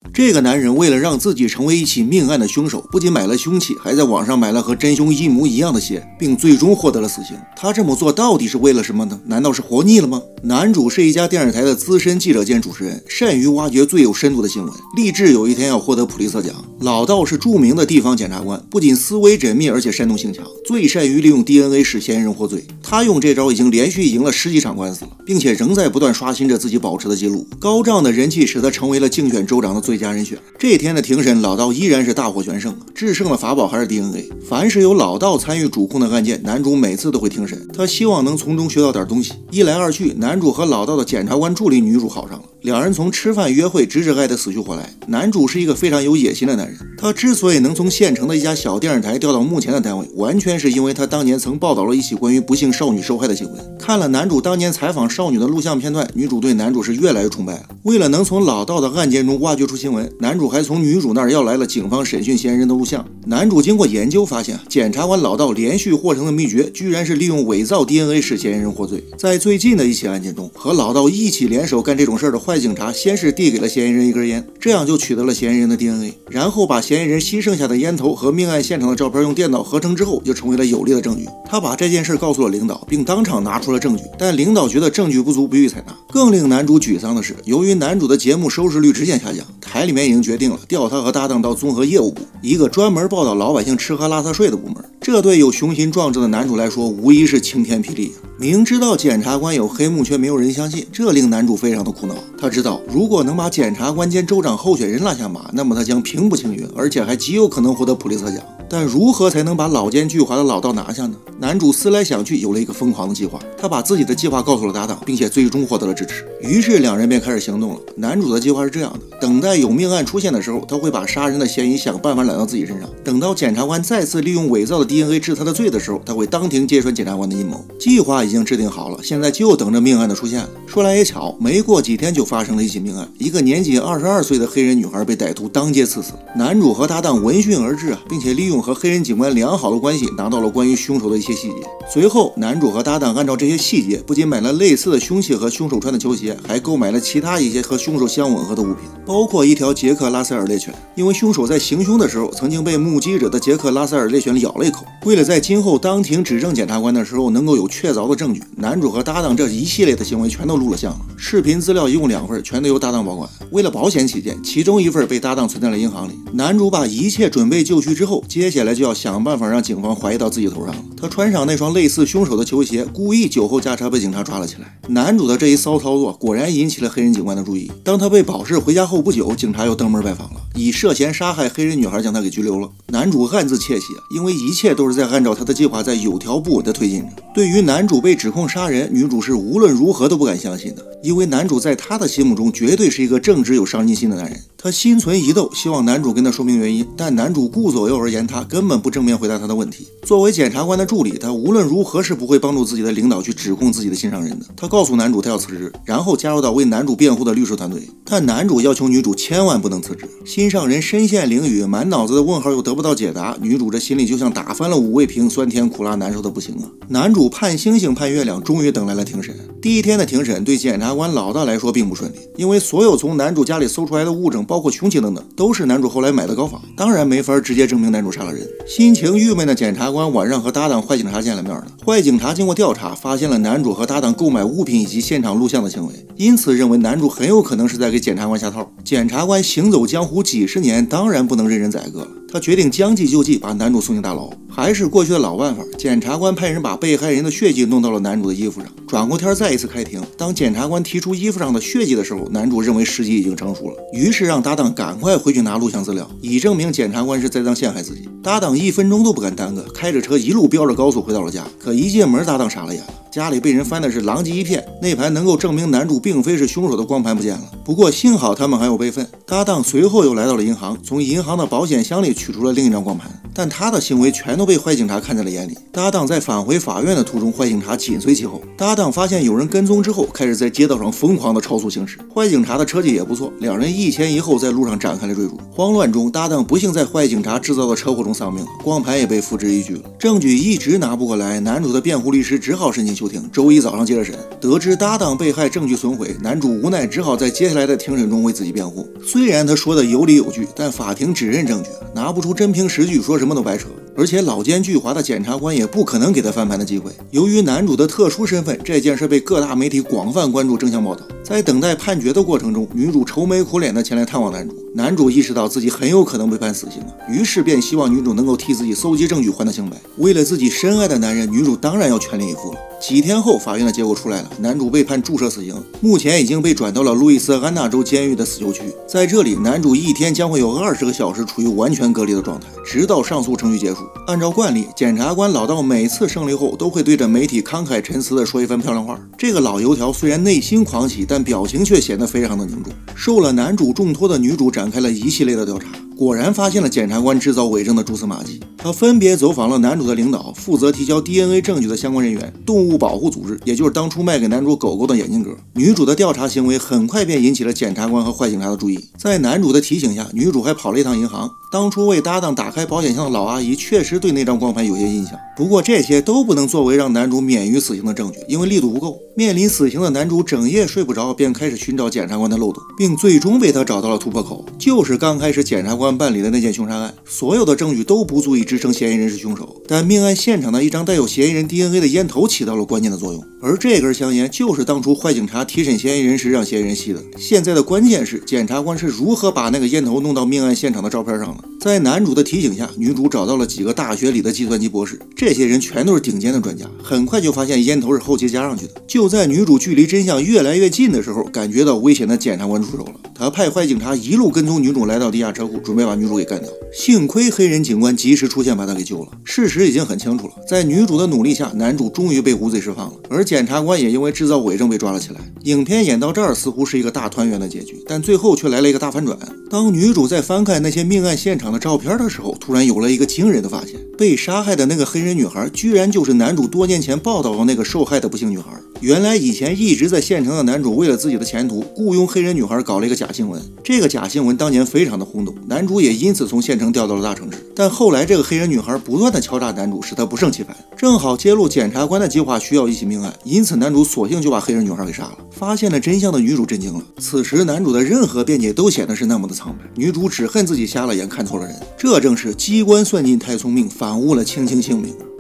这个男人为了让自己成为一起命案的凶手，不仅买了凶器，还在网上买了和真凶一模一样的鞋，并最终获得了死刑。他这么做到底是为了什么呢？难道是活腻了吗？男主是一家电视台的资深记者兼主持人，善于挖掘最有深度的新闻，立志有一天要获得普利策奖。老道是著名的地方检察官，不仅思维缜密，而且煽动性强，最善于利用 DNA 使嫌疑人获罪。他用这招已经连续赢了10几场官司了，并且仍在不断刷新着自己保持的记录。高涨的人气使他成为了竞选州长的最佳人选。这天的庭审，老道依然是大获全胜，制胜的法宝还是 DNA。凡是有老道参与主控的案件，男主每次都会庭审，他希望能从中学到点东西。一来二去，男主和老道的检察官助理女主好上了，两人从吃饭约会直至爱得死去活来。男主是一个非常有野心的男人，他之所以能从县城的一家小电视台调到目前的单位，完全是因为他当年曾报道了一起关于不幸少女受害的新闻。看了男主当年采访少女的录像片段，女主对男主是越来越崇拜了。为了能从老道的案件中挖掘出新闻，男主还从女主那儿要来了警方审讯嫌疑人的录像。男主经过研究发现，检察官老道连续获胜的秘诀居然是利用伪造 DNA 使嫌疑人获罪。在最近的一起案件中，和老道一起联手干这种事儿的坏警察先是递给了嫌疑人一根烟，这样就取得了嫌疑人的 DNA， 然后把嫌疑人吸剩下的烟头和命案现场的照片用电脑合成之后，就成为了有力的证据。他把这件事告诉了领导，并当场拿出了证据，但领导觉得证据不足，不予采纳。更令男主沮丧的是，由于男主的节目收视率直线下降，台里面已经决定了调他和搭档到综合业务部，一个专门报道老百姓吃喝拉撒睡的部门。这对有雄心壮志的男主来说，无疑是晴天霹雳。明知道检察官有黑幕，却没有人相信，这令男主非常的苦恼。他知道，如果能把检察官兼州长候选人拉下马，那么他将平步青云，而且还极有可能获得普利策奖。但如何才能把老奸巨猾的老道拿下呢？男主思来想去，有了一个疯狂的计划。他把自己的计划告诉了搭档，并且最终获得了支持。于是两人便开始行动了。男主的计划是这样的：等待有命案出现的时候，他会把杀人的嫌疑想办法揽到自己身上；等到检察官再次利用伪造的 DNA 治他的罪的时候，他会当庭揭穿检察官的阴谋。计划已经制定好了，现在就等着命案的出现了。说来也巧，没过几天就发生了一起命案，一个年仅22岁的黑人女孩被歹徒当街刺死。男主和搭档闻讯而至并且利用和黑人警官良好的关系，拿到了关于凶手的一些细节。随后，男主和搭档按照这些细节，不仅买了类似的凶器和凶手穿的球鞋，还购买了其他一些和凶手相吻合的物品，包括一条捷克拉塞尔猎犬。因为凶手在行凶的时候曾经被目击者的捷克拉塞尔猎犬咬了一口。为了在今后当庭指证检察官的时候能够有确凿的证据，男主和搭档这一系列的行为全都录了像了。视频资料一共2份，全都由搭档保管。为了保险起见，其中一份被搭档存在了银行里。男主把一切准备就绪之后，接下来就要想办法让警方怀疑到自己头上了。他穿上那双类似凶手的球鞋，故意酒后驾车被警察抓了起来。男主的这一骚操作果然引起了黑人警官的注意。当他被保释回家后不久，警察又登门拜访了，以涉嫌杀害黑人女孩将他给拘留了。男主暗自窃喜，因为一切都是在按照他的计划在有条不紊地推进着。对于男主被指控杀人，女主是无论如何都不敢相信的，因为男主在她的心目中绝对是一个正直有上进心的男人。她心存疑窦，希望男主跟她说明原因，但男主顾左右而言他，根本不正面回答她的问题。作为检察官的助理，他无论如何是不会帮助自己的领导去指控自己的心上人的。他告诉男主他要辞职，然后加入到为男主辩护的律师团队。但男主要求女主千万不能辞职。心上人身陷囹圄，满脑子的问号又得不到解答，女主这心里就像打翻了5味瓶，酸甜苦辣难受的不行啊。男主盼星星盼月亮，终于等来了庭审。第一天的庭审对检察官老大来说并不顺利，因为所有从男主家里搜出来的物证，包括凶器等等，都是男主后来买的高仿，当然没法直接证明男主杀了人。心情郁闷的检察官晚上和搭档坏警察见了面了。坏警察经过调查，发现了男主和搭档购买物品以及现场录像的行为，因此认为男主很有可能是在给检察官下套。检察官行走江湖几十年，当然不能任人宰割了。他决定将计就计，把男主送进大牢。还是过去的老办法，检察官派人把被害人的血迹弄到了男主的衣服上。转过天再一次开庭，当检察官提出衣服上的血迹的时候，男主认为时机已经成熟了，于是让搭档赶快回去拿录像资料，以证明检察官是栽赃陷害自己。搭档1分钟都不敢耽搁，开着车一路飙着高速回到了家。可一进门，搭档傻了眼了，家里被人翻的是狼藉一片，那盘能够证明男主并非是凶手的光盘不见了。不过幸好他们还有备份，搭档随后又来到了银行，从银行的保险箱里取出了另一张光盘，但他的行为全都被坏警察看在了眼里。搭档在返回法院的途中，坏警察紧随其后。搭档发现有人跟踪之后，开始在街道上疯狂的超速行驶。坏警察的车技也不错，两人一前一后在路上展开了追逐。慌乱中，搭档不幸在坏警察制造的车祸中丧命了，光盘也被付之一炬了。证据一直拿不过来，男主的辩护律师只好申请休庭，周一早上接着审。得知搭档被害，证据损毁，男主无奈只好在接下来的庭审中为自己辩护。虽然他说的有理有据，但法庭只认证据，拿不出真凭实据，说什么都白扯。而且老奸巨猾的检察官也不可能给他翻盘的机会。由于男主的特殊身份，这件事被各大媒体广泛关注，争相报道。在等待判决的过程中，女主愁眉苦脸地前来探望男主。男主意识到自己很有可能被判死刑，于是便希望女主能够替自己搜集证据，还他清白。为了自己深爱的男人，女主当然要全力以赴了。几天后，法院的结果出来了，男主被判注射死刑，目前已经被转到了路易斯安那州监狱的死囚区。在这里，男主一天将会有20个小时处于完全隔离的状态，直到上诉程序结束。按照惯例，检察官老道每次胜利后都会对着媒体慷慨陈词地说一番漂亮话。这个老油条虽然内心狂喜，但表情却显得非常的凝重。受了男主重托的女主展开了一系列的调查，果然发现了检察官制造伪证的蛛丝马迹。他分别走访了男主的领导，负责提交 DNA 证据的相关人员，动物保护组织，也就是当初卖给男主狗狗的眼镜哥。女主的调查行为很快便引起了检察官和坏警察的注意。在男主的提醒下，女主还跑了一趟银行。当初为搭档打开保险箱的老阿姨确实对那张光盘有些印象，不过这些都不能作为让男主免于死刑的证据，因为力度不够。面临死刑的男主整夜睡不着，便开始寻找检察官的漏洞，并最终被他找到了突破口，就是刚开始检察官办理的那件凶杀案。所有的证据都不足以支撑嫌疑人是凶手，但命案现场的一张带有嫌疑人 DNA 的烟头起到了关键的作用，而这根香烟就是当初坏警察提审嫌疑人时让嫌疑人吸的。现在的关键是检察官是如何把那个烟头弄到命案现场的照片上的。在男主的提醒下，女主找到了几个大学里的计算机博士，这些人全都是顶尖的专家，很快就发现烟头是后期加上去的。就在女主距离真相越来越近的时候，感觉到危险的检察官出手了，他派坏警察一路跟踪女主来到地下车库，准备把女主给干掉。幸亏黑人警官及时出现，把他给救了。事实已经很清楚了，在女主的努力下，男主终于被无罪释放了，而检察官也因为制造伪证被抓了起来。影片演到这儿似乎是一个大团圆的结局，但最后却来了一个大反转。当女主在翻看那些命案现场的照片的时候，突然有了一个惊人的发现，被杀害的那个黑人女孩居然就是男主多年前报道的那个受害的不幸女孩。原来以前一直在县城的男主为了自己的前途，雇佣黑人女孩搞了一个假新闻，这个假新闻当年非常的轰动，男主也因此从县城调到了大城市。但后来这个黑人女孩不断的敲诈男主，使他不胜其烦，正好揭露检察官的计划需要一起命案，因此男主索性就把黑人女孩给杀了。发现了真相的女主震惊了，此时男主的任何辩解都显得是那么的苍白，女主只恨自己瞎了眼看错了人，这正是机关算尽太聪明，反误了卿卿性命。